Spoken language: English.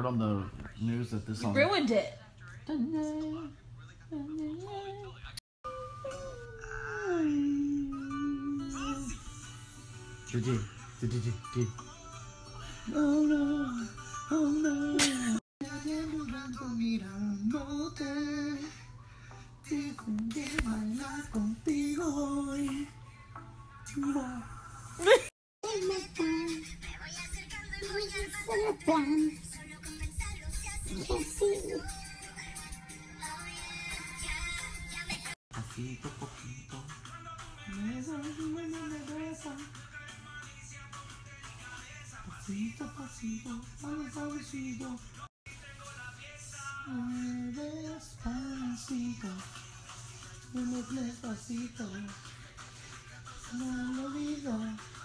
on the news that this song ruined it. No, no, oh no. Pasito, poquito. Pasito, pasito, suavecito. Despacito. Despacito. No lo olvido.